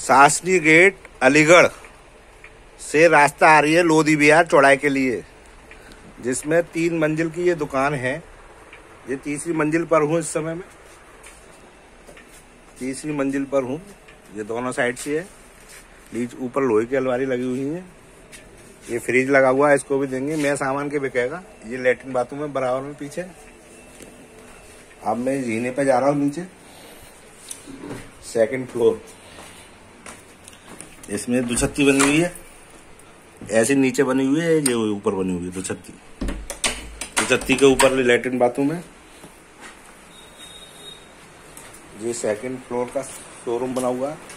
सासनी gate Aligarh से रास्ता आ रही है लोधी विहार चौड़ाई के लिए, जिसमें 3 मंजिल की ये दुकान है। ये तीसरी मंजिल पर हूँ इस समय में, तीसरी मंजिल पर हूँ। ये दोनों साइड से है, बीच ऊपर लोहे की अलमारी लगी हुई है। ये फ्रिज लगा हुआ है, इसको भी देंगे। मैं सामान के बिकेगा। ये लेटरिन बाथरूम है बराबर में पीछे। अब मैं जीने पे जा रहा हूँ नीचे, 2nd फ्लोर। इसमें 2 छत्ती बनी हुई है, ऐसे नीचे बनी हुई है, ये ऊपर बनी हुई है 2 छत्ती। 2 छत्ती के ऊपर लेटरिन बाथरूम है। ये 2nd फ्लोर का शोरूम बना हुआ है।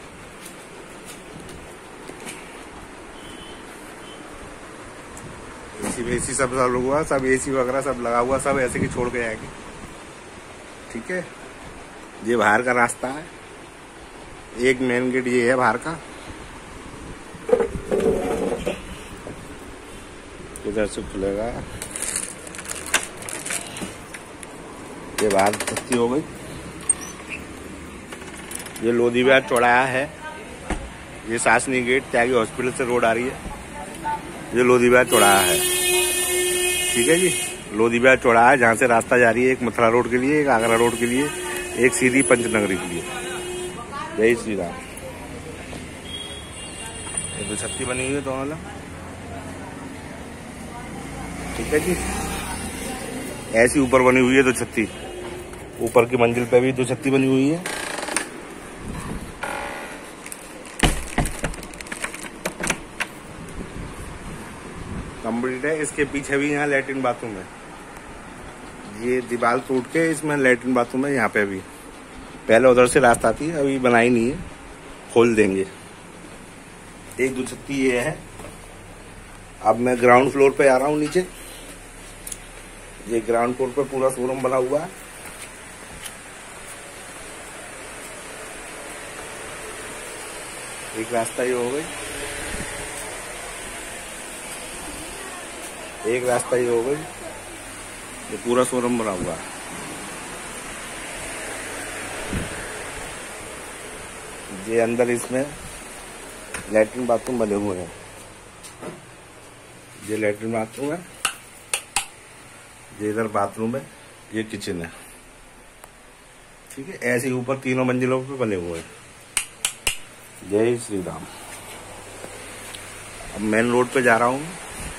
एसी सब हुआ, सब एसी वगैरह सब लगा हुआ, सब ऐसे की छोड़ के आएगी। ठीक है, ये बाहर का रास्ता है। एक मेन गेट ये है बाहर का, इधर से खुलेगा। ये बाहर छत्ती हो गई। ये लोधी विहार चौराहा है। ये सासनी गेट त्यागी हॉस्पिटल से रोड आ रही है। ये लोधी विहार चौराहा है। ठीक है जी, लोधी विहार चौराहा है, जहाँ से रास्ता जा रही है एक मथुरा रोड के लिए, एक आगरा रोड के लिए, एक सीधी पंचनगरी के लिए। जय श्री राम। ये 2 छत्ती बनी हुई है दोनों वाला। ठीक है जी, ऐसी ऊपर बनी हुई है 2 छत्ती। ऊपर की मंजिल पे भी 2 छत्ती बनी हुई है। कंप्लीट है। इसके पीछे भी यहाँ लैट्रिन बाथरूम है। ये दीवार टूट के इसमें लैट्रिन बाथरूम है। यहाँ पे भी पहले उधर से रास्ता थी, अभी बनाई नहीं है, खोल देंगे। एक 2 छत्ती ये है। अब मैं ग्राउंड फ्लोर पे आ रहा हूँ नीचे। ये ग्राउंड फ्लोर पे पूरा शोरूम बना हुआ है। एक रास्ता ये हो गई, एक रास्ता ये हो गई। ये पूरा शोरूम बना हुआ है। ये अंदर इसमें लैट्रिन बाथरूम बने हुए हैं। ये लैट्रिन बाथरूम है, ये इधर बाथरूम है, ये किचन है। ठीक है, ऐसे ही ऊपर 3 मंजिलों पे बने हुए हैं। जय श्री राम। अब मेन रोड पे जा रहा हूँ।